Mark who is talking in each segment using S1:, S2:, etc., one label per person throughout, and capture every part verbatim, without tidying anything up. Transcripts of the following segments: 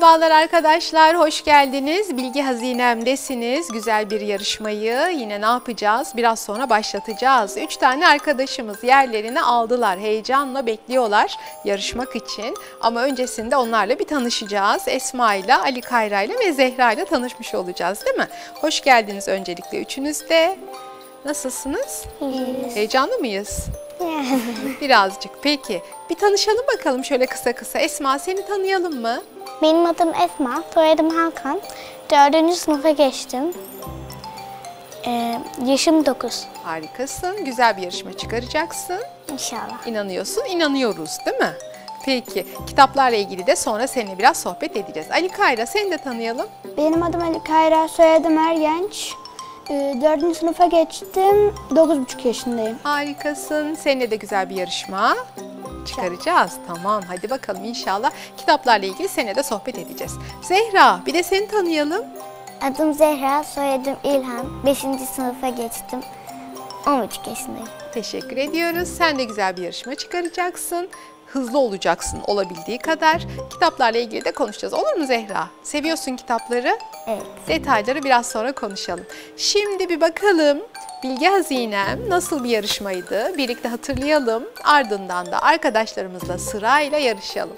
S1: Merhabalar arkadaşlar, hoş geldiniz. Bilgi Hazinem'desiniz. Güzel bir yarışmayı yine ne yapacağız? Biraz sonra başlatacağız. Üç tane arkadaşımız yerlerini aldılar. Heyecanla bekliyorlar yarışmak için. Ama öncesinde onlarla bir tanışacağız. Esma ile, Ali Kayra ile ve Zehra ile tanışmış olacağız, değil mi? Hoş geldiniz öncelikle üçünüz de. Nasılsınız?
S2: İyiyiz.
S1: Heyecanlı mıyız? Birazcık. Peki. Bir tanışalım bakalım şöyle kısa kısa. Esma, seni tanıyalım mı?
S2: Benim adım Esma, soyadım Hakan. Dördüncü sınıfa geçtim. Ee, yaşım dokuz.
S1: Harikasın. Güzel bir yarışma çıkaracaksın.
S2: İnşallah.
S1: İnanıyorsun, inanıyoruz, değil mi? Peki. Kitaplarla ilgili de sonra seninle biraz sohbet edeceğiz. Ali Kayra, seni de tanıyalım.
S3: Benim adım Ali Kayra, soyadım Ergenç. Dördüncü sınıfa geçtim, dokuz buçuk yaşındayım.
S1: Harikasın. Seninle de güzel bir yarışma çıkaracağız. Tamam, hadi bakalım inşallah. Kitaplarla ilgili seninle de sohbet edeceğiz. Zehra, bir de seni tanıyalım.
S2: Adım Zehra, soyadım İlhan. Beşinci sınıfa geçtim. on üç yaşındayım.
S1: Teşekkür ediyoruz. Sen de güzel bir yarışma çıkaracaksın. Hızlı olacaksın olabildiği kadar. Kitaplarla ilgili de konuşacağız. Olur mu Zehra? Seviyorsun kitapları.
S2: Evet.
S1: Detayları biraz sonra konuşalım. Şimdi bir bakalım Bilgi Hazinem nasıl bir yarışmaydı? Birlikte hatırlayalım. Ardından da arkadaşlarımızla sırayla yarışalım.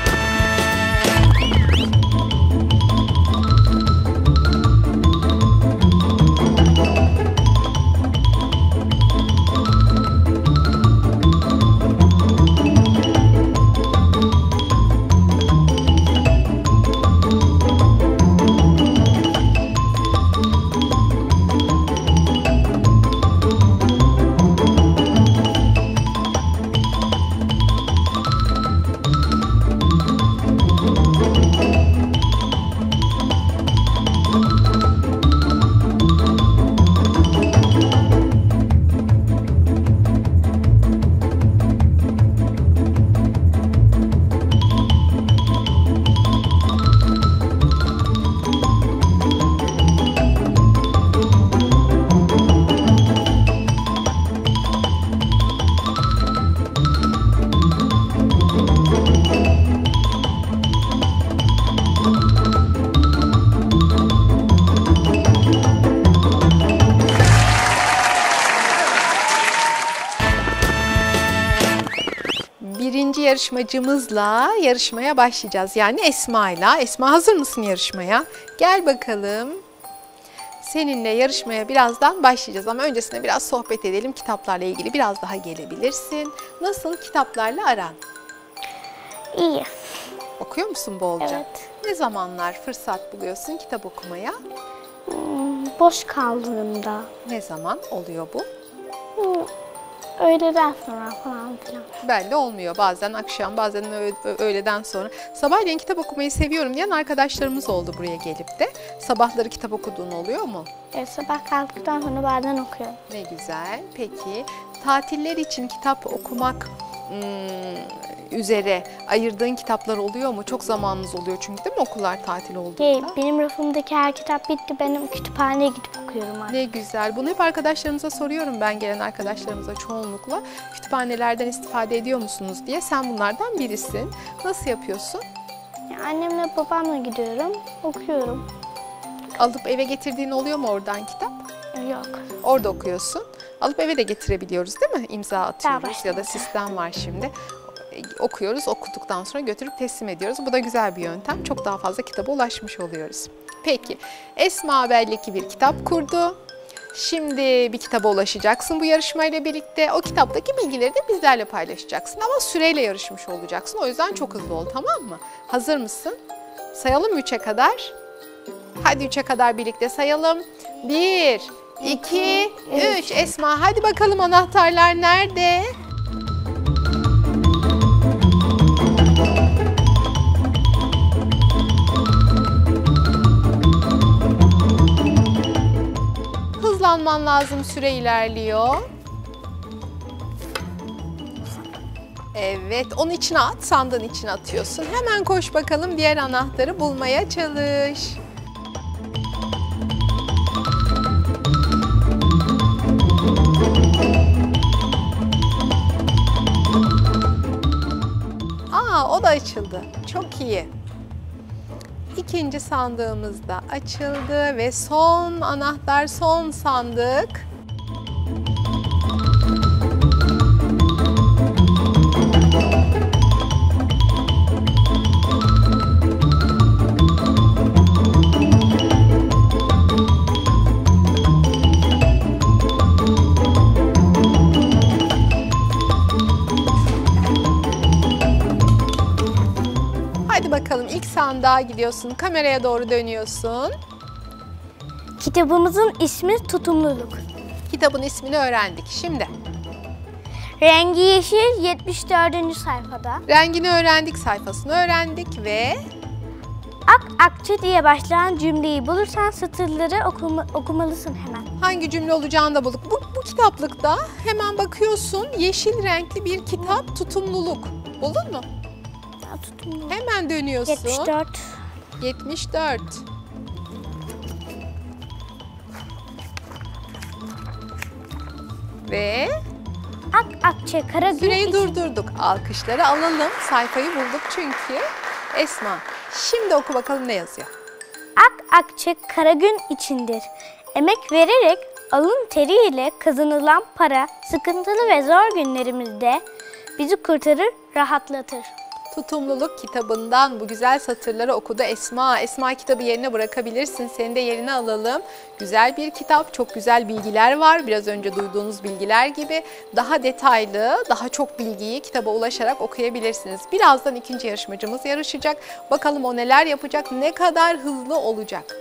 S1: Birinci yarışmacımızla yarışmaya başlayacağız. Yani Esma'yla. Esma, hazır mısın yarışmaya? Gel bakalım. Seninle yarışmaya birazdan başlayacağız ama öncesinde biraz sohbet edelim. Kitaplarla ilgili biraz daha gelebilirsin. Nasıl kitaplarla aran?
S2: İyi.
S1: Okuyor musun bolca?
S2: Evet.
S1: Ne zamanlar fırsat buluyorsun kitap okumaya?
S2: Hmm, boş kaldığımda.
S1: Ne zaman oluyor bu?
S2: Hmm, öğleden sonra falan filan.
S1: Belli olmuyor. Bazen akşam, bazen öğ- öğleden sonra. Sabahleyin kitap okumayı seviyorum diyen arkadaşlarımız oldu buraya gelip de. Sabahları kitap okuduğun oluyor mu?
S2: Evet, sabah kalktıktan sonra bazen okuyorum.
S1: Ne güzel. Peki tatiller için kitap okumak hmm, üzere ayırdığın kitaplar oluyor mu? Çok zamanınız oluyor çünkü, değil mi, okullar tatil olduğunda?
S2: Şey, benim rafımdaki her kitap bitti. Benim kütüphaneye gidip okuyorum artık.
S1: Ne güzel. Bunu hep arkadaşlarımıza soruyorum, ben gelen arkadaşlarımıza çoğunlukla. Kütüphanelerden istifade ediyor musunuz diye. Sen bunlardan birisin. Nasıl yapıyorsun?
S2: Yani annemle babamla gidiyorum, okuyorum.
S1: Alıp eve getirdiğin oluyor mu oradan kitap?
S2: Yok.
S1: Orada okuyorsun. Alıp eve de getirebiliyoruz, değil mi? İmza atıyoruz ya da
S2: başladı.
S1: sistem var şimdi. Okuyoruz, okuduktan sonra götürüp teslim ediyoruz. Bu da güzel bir yöntem. Çok daha fazla kitaba ulaşmış oluyoruz. Peki, Esma belli ki bir kitap kurdu. Şimdi bir kitaba ulaşacaksın bu yarışmayla birlikte. O kitaptaki bilgileri de bizlerle paylaşacaksın. Ama süreyle yarışmış olacaksın. O yüzden çok hızlı ol, tamam mı? Hazır mısın? Sayalım mı üçe kadar? Hadi üçe kadar birlikte sayalım. Bir, iki, üç. Esma, hadi bakalım anahtarlar nerede? Hızlanman lazım, süre ilerliyor. Evet, onun içine at, sandığın içine atıyorsun. Hemen koş bakalım, diğer anahtarı bulmaya çalış. Aa, o da açıldı. Çok iyi. ikinci sandığımız da açıldı ve son anahtar, son sandık. Hadi bakalım, ilk sandığa gidiyorsun, kameraya doğru dönüyorsun.
S2: Kitabımızın ismi Tutumluluk.
S1: Kitabın ismini öğrendik. Şimdi
S2: Rengi yeşil, yetmiş dördüncü sayfada.
S1: rengini öğrendik, sayfasını öğrendik ve
S2: Ak akçe diye başlayan cümleyi bulursan satırları okuma, okumalısın hemen.
S1: hangi cümle olacağını da bulduk. Bu, bu kitaplıkta hemen bakıyorsun, yeşil renkli bir kitap, Tutumluluk. Buldun mu?
S2: Ya, tutumluluk.
S1: Hemen dönüyorsun.
S2: yetmiş dört.
S1: yetmiş dört. Ve
S2: Ak akçe kara gün
S1: süreyi
S2: için-
S1: durdurduk. Alkışları alalım. Sayfayı bulduk çünkü. Esma, şimdi oku bakalım ne yazıyor.
S2: Ak akçe kara gün içindir. Emek vererek alın teriyle kazanılan para sıkıntılı ve zor günlerimizde bizi kurtarır, rahatlatır.
S1: Tutumluluk kitabından bu güzel satırları okudu Esma. Esma, kitabı yerine bırakabilirsin. Seni de yerine alalım. Güzel bir kitap, çok güzel bilgiler var. Biraz önce duyduğunuz bilgiler gibi daha detaylı, daha çok bilgiyi kitaba ulaşarak okuyabilirsiniz. Birazdan ikinci yarışmacımız yarışacak. Bakalım o neler yapacak, ne kadar hızlı olacak.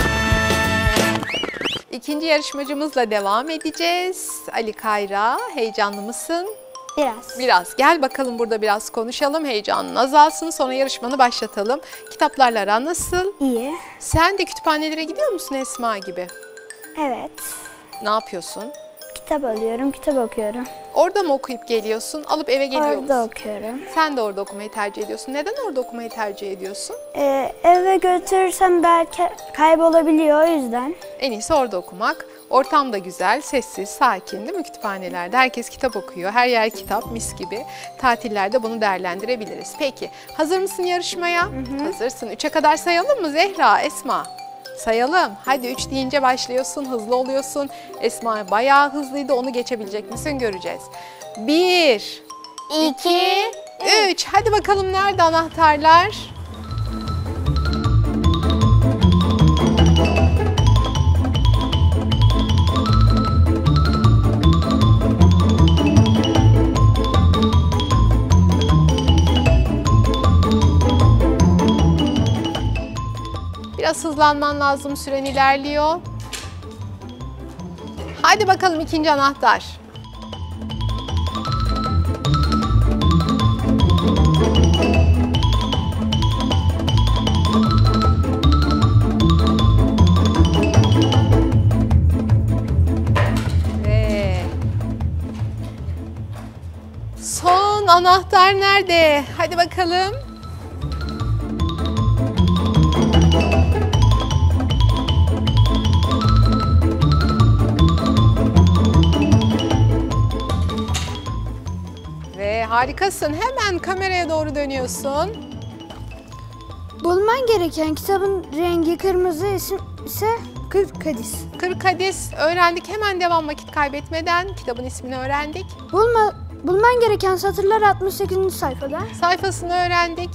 S1: İkinci yarışmacımızla devam edeceğiz. Ali Kayra, heyecanlı mısın?
S2: Biraz.
S1: Biraz. Gel bakalım, burada biraz konuşalım. Heyecanın azalsın. Sonra yarışmanı başlatalım. Kitaplarla aran nasıl?
S3: İyi.
S1: Sen de kütüphanelere gidiyor musun Esma gibi?
S3: Evet.
S1: Ne yapıyorsun?
S3: Kitap alıyorum, kitap okuyorum.
S1: Orada mı okuyup geliyorsun? Alıp eve geliyor
S3: Orada
S1: musun?
S3: okuyorum.
S1: Sen de orada okumayı tercih ediyorsun. Neden orada okumayı tercih ediyorsun?
S3: Ee, eve götürürsem belki kaybolabiliyor, o yüzden.
S1: En iyisi orada okumak. Ortam da güzel, sessiz, sakin değil mi kütüphanelerde? Herkes kitap okuyor. Her yer kitap, mis gibi. Tatillerde bunu değerlendirebiliriz. Peki, hazır mısın yarışmaya? Hı hı. Hazırsın. Üçe kadar sayalım mı Zehra, Esma? Sayalım. Hadi üç deyince başlıyorsun, hızlı oluyorsun. Esma bayağı hızlıydı, onu geçebilecek misin göreceğiz. Bir, iki, üç. Hadi bakalım, nerede anahtarlar? Biraz hızlanman lazım, süren ilerliyor. Hadi bakalım, ikinci anahtar. Ve son anahtar nerede? Hadi bakalım. Ve harikasın. Hemen kameraya doğru dönüyorsun.
S3: Bulman gereken kitabın rengi kırmızı isim ise kırk hadis.
S1: kırk hadis öğrendik. Hemen devam, vakit kaybetmeden kitabın ismini öğrendik.
S3: Bulma, bulman gereken satırlar altmış sekizinci sayfada.
S1: Sayfasını öğrendik.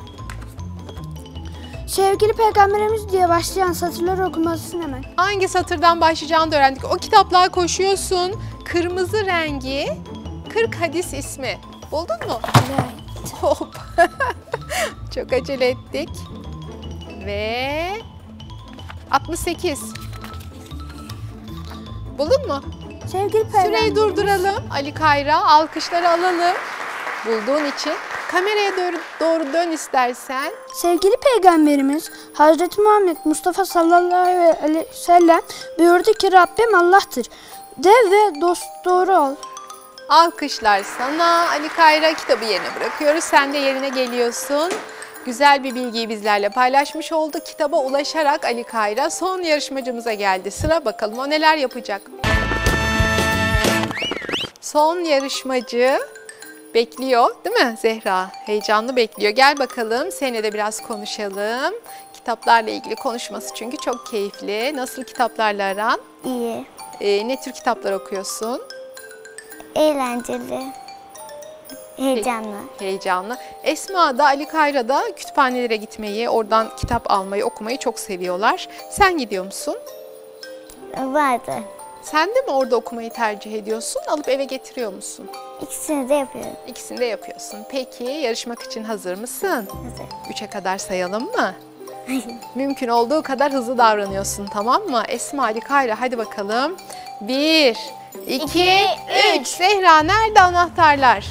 S3: Sevgili Peygamberimiz diye başlayan satırları okumalısın hemen.
S1: Hangi satırdan başlayacağını da öğrendik. O kitaplığa koşuyorsun. Kırmızı rengi, kırk hadis ismi. Buldun mu?
S3: Evet.
S1: Hop. Çok acele ettik. Ve altmış sekiz. Buldun mu?
S3: Sevgili Peygamberimiz.
S1: Süreyi durduralım. Ali Kayra, alkışları alalım. Bulduğun için. Kameraya doğru, doğru dön istersen.
S3: Sevgili Peygamberimiz Hazreti Muhammed Mustafa sallallahu aleyhi ve sellem buyurdu ki Rabbim Allah'tır. De ve dost doğru ol.
S1: Alkışlar sana. Ali Kayra, kitabı yerine bırakıyoruz. Sen de yerine geliyorsun. Güzel bir bilgiyi bizlerle paylaşmış oldu. Kitaba ulaşarak Ali Kayra son yarışmacımıza geldi. Sıra, bakalım o neler yapacak. Son yarışmacı bekliyor değil mi Zehra? Heyecanlı bekliyor. Gel bakalım, seninle de biraz konuşalım. Kitaplarla ilgili konuşması çünkü çok keyifli. Nasıl kitaplarla aran?
S2: İyi,
S1: Ee, ne tür kitaplar okuyorsun?
S2: eğlenceli, heyecanlı.
S1: Heyecanlı. Esma da Ali Kayra da kütüphanelere gitmeyi, oradan kitap almayı, okumayı çok seviyorlar. Sen gidiyor musun?
S2: Vardı.
S1: Sen de mi orada okumayı tercih ediyorsun? Alıp eve getiriyor musun?
S2: İkisini de yapıyorum.
S1: İkisini de yapıyorsun. Peki yarışmak için hazır mısın?
S2: Hazır.
S1: Üçe kadar sayalım mı? Mümkün olduğu kadar hızlı davranıyorsun, tamam mı? Esma, Ali Kayra, hadi bakalım. Bir, iki,
S2: İki,
S1: üç. Zehra, nerede anahtarlar?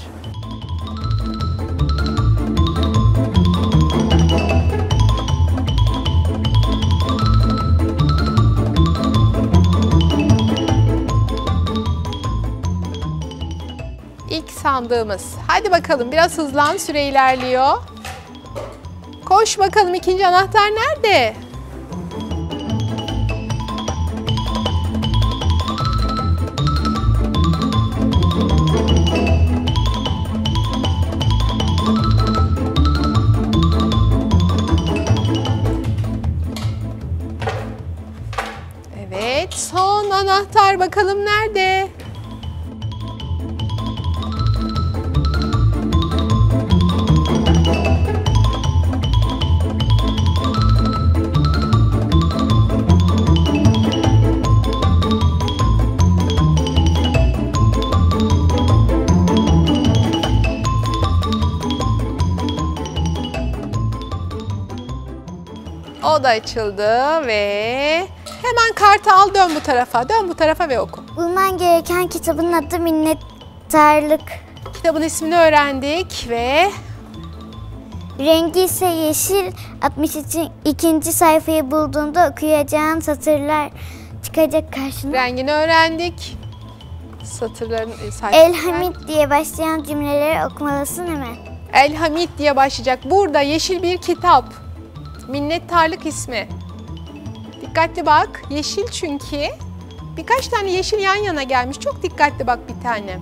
S1: İlk sandığımız. Hadi bakalım, biraz hızlan, süre ilerliyor. Koş bakalım, ikinci anahtar nerede? Evet, son anahtar bakalım nerede? O da açıldı ve hemen kartı al, dön bu tarafa. Dön bu tarafa ve oku.
S2: Bulman gereken kitabın adı Minnettarlık.
S1: Kitabın ismini öğrendik ve
S2: Rengi ise yeşil. altmış ikinci sayfayı bulduğunda okuyacağın satırlar çıkacak karşına.
S1: rengini öğrendik. Satırların e, sayfaları.
S2: Elhamid diye başlayan cümleleri okumalısın hemen.
S1: Elhamid diye başlayacak. Burada yeşil bir kitap. Minnettarlık ismi. Dikkatli bak. Yeşil çünkü. Birkaç tane yeşil yan yana gelmiş. Çok dikkatli bak bir tane.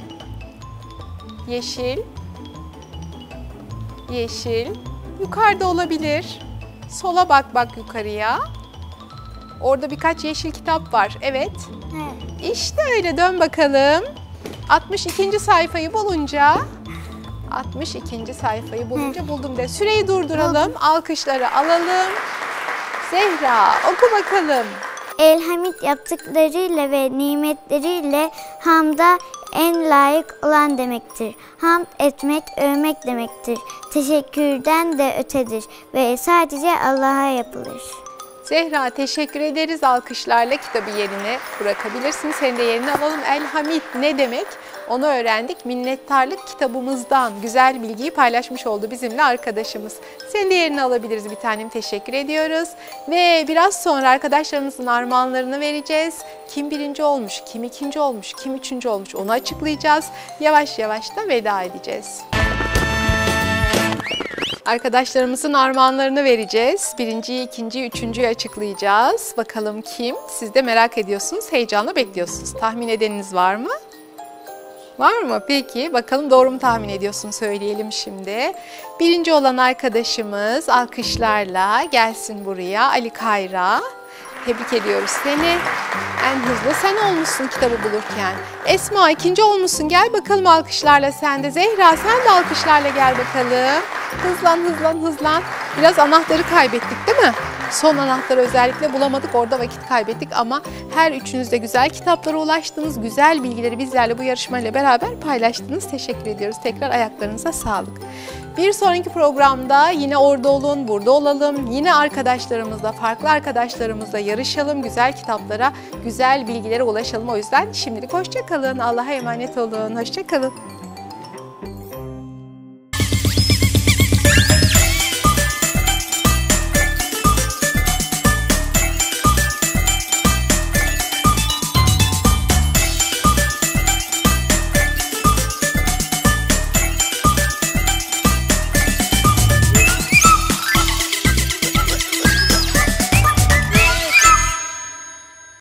S1: Yeşil. Yeşil. Yukarıda olabilir. Sola bak bak yukarıya. Orada birkaç yeşil kitap var. Evet.
S2: Evet.
S1: İşte öyle, dön bakalım. altmış ikinci sayfayı bulunca altmış ikinci sayfayı bulunca buldum de. Süreyi durduralım. Alkışları alalım. Zehra, oku bakalım.
S2: Elhamid yaptıklarıyla ve nimetleriyle hamda en layık olan demektir. Hamd etmek, övmek demektir. Teşekkürden de ötedir ve sadece Allah'a yapılır.
S1: Zehra, teşekkür ederiz. Alkışlarla kitabı yerine bırakabilirsin. Seni de yerine alalım. Elhamid ne demek? Onu öğrendik. Minnettarlık kitabımızdan güzel bilgiyi paylaşmış oldu bizimle arkadaşımız. Seni de yerine alabiliriz bir tanem. Teşekkür ediyoruz. Ve biraz sonra arkadaşlarımızın armağanlarını vereceğiz. Kim birinci olmuş, kim ikinci olmuş, kim üçüncü olmuş onu açıklayacağız. Yavaş yavaş da veda edeceğiz. Arkadaşlarımızın armağanlarını vereceğiz. Birinciyi, ikinciyi, üçüncüyü açıklayacağız. Bakalım kim? Siz de merak ediyorsunuz, heyecanla bekliyorsunuz. Tahmin edeniniz var mı? Var mı? Peki, bakalım doğru mu tahmin ediyorsun, söyleyelim şimdi. Birinci olan arkadaşımız alkışlarla gelsin buraya. Ali Kayra. Tebrik ediyoruz seni. En hızlı sen olmuşsun kitabı bulurken. Esma ikinci olmuşsun. Gel bakalım alkışlarla sen de. Zehra sen de alkışlarla gel bakalım. Hızlan hızlan hızlan. Biraz anahtarı kaybettik değil mi? Son anahtarı özellikle bulamadık. Orada vakit kaybettik ama her üçünüz de güzel kitaplara ulaştınız. Güzel bilgileri bizlerle bu yarışmayla beraber paylaştınız. Teşekkür ediyoruz. Tekrar ayaklarınıza sağlık. Bir sonraki programda yine orada olun, burada olalım. Yine arkadaşlarımızla, farklı arkadaşlarımızla yarışalım. Güzel kitaplara, güzel bilgilere ulaşalım. O yüzden şimdilik hoşça kalın. Allah'a emanet olun. Hoşça kalın.